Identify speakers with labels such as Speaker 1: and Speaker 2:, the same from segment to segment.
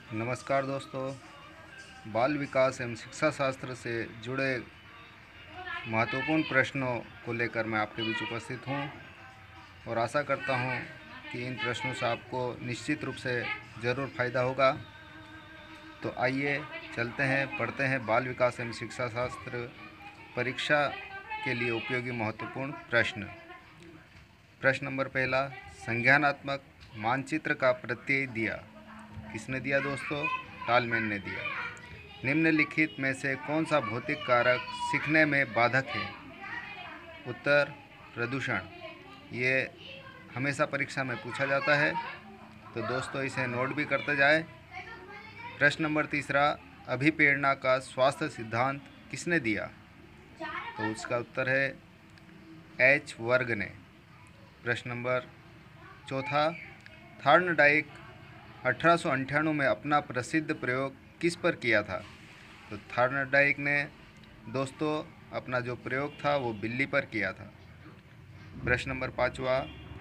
Speaker 1: नमस्कार दोस्तों, बाल विकास एवं शिक्षा शास्त्र से जुड़े महत्वपूर्ण प्रश्नों को लेकर मैं आपके बीच उपस्थित हूँ और आशा करता हूँ कि इन प्रश्नों से आपको निश्चित रूप से ज़रूर फ़ायदा होगा। तो आइए चलते हैं, पढ़ते हैं बाल विकास एवं शिक्षा शास्त्र परीक्षा के लिए उपयोगी महत्वपूर्ण प्रश्न। प्रश्न नंबर पहला, संज्ञानात्मक मानचित्र का प्रत्यय दिया। किसने दिया दोस्तों? टालमैन ने दिया। निम्नलिखित में से कौन सा भौतिक कारक सीखने में बाधक है? उत्तर, प्रदूषण। ये हमेशा परीक्षा में पूछा जाता है, तो दोस्तों इसे नोट भी करते जाए। प्रश्न नंबर तीसरा, अभिप्रेरणा का स्वास्थ्य सिद्धांत किसने दिया? तो उसका उत्तर है एच वर्ग ने। प्रश्न नंबर चौथा, थॉर्नडाइक 1898 में अपना प्रसिद्ध प्रयोग किस पर किया था? तो थॉर्नडाइक ने दोस्तों अपना जो प्रयोग था वो बिल्ली पर किया था। प्रश्न नंबर पाँचवा,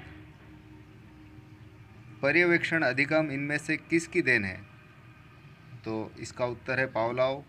Speaker 1: पर्यवेक्षण अधिगम इनमें से किसकी देन है? तो इसका उत्तर है पावलोव।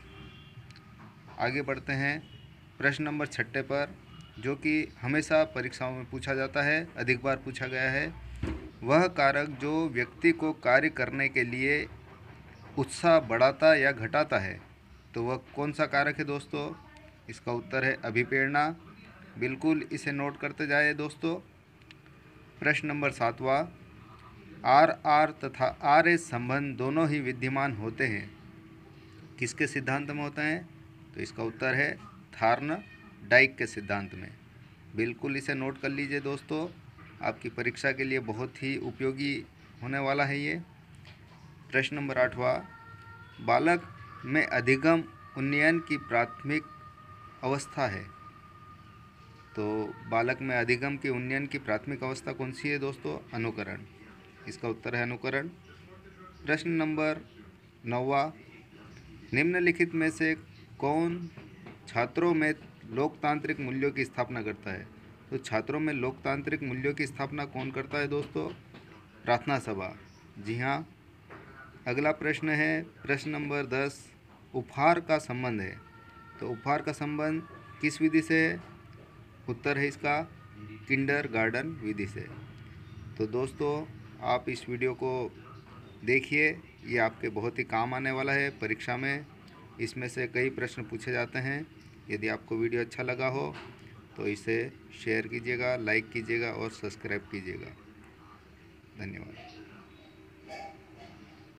Speaker 1: आगे बढ़ते हैं प्रश्न नंबर छठे पर, जो कि हमेशा परीक्षाओं में पूछा जाता है, अधिक बार पूछा गया है। वह कारक जो व्यक्ति को कार्य करने के लिए उत्साह बढ़ाता या घटाता है, तो वह कौन सा कारक है दोस्तों? इसका उत्तर है अभिप्रेरणा। बिल्कुल इसे नोट करते जाए दोस्तों। प्रश्न नंबर सातवां, आर आर तथा आर एस संबंध दोनों ही विद्यमान होते हैं, किसके सिद्धांत में होते हैं? तो इसका उत्तर है थॉर्नडाइक के सिद्धांत में। बिल्कुल इसे नोट कर लीजिए दोस्तों, आपकी परीक्षा के लिए बहुत ही उपयोगी होने वाला है ये। प्रश्न नंबर आठवां, बालक में अधिगम उन्नयन की प्राथमिक अवस्था है। तो बालक में अधिगम के उन्नयन की प्राथमिक अवस्था कौन सी है दोस्तों? अनुकरण। इसका उत्तर है अनुकरण। प्रश्न नंबर नौवां, निम्नलिखित में से कौन छात्रों में लोकतांत्रिक मूल्यों की स्थापना करता है? तो छात्रों में लोकतांत्रिक मूल्यों की स्थापना कौन करता है दोस्तों? प्रार्थना सभा। जी हाँ। अगला प्रश्न है प्रश्न नंबर 10, उपहार का संबंध है। तो उपहार का संबंध किस विधि से है? उत्तर है इसका किंडरगार्टन विधि से। तो दोस्तों आप इस वीडियो को देखिए, ये आपके बहुत ही काम आने वाला है परीक्षा में। इसमें से कई प्रश्न पूछे जाते हैं। यदि आपको वीडियो अच्छा लगा हो तो इसे शेयर कीजिएगा, लाइक कीजिएगा और सब्सक्राइब कीजिएगा। धन्यवाद।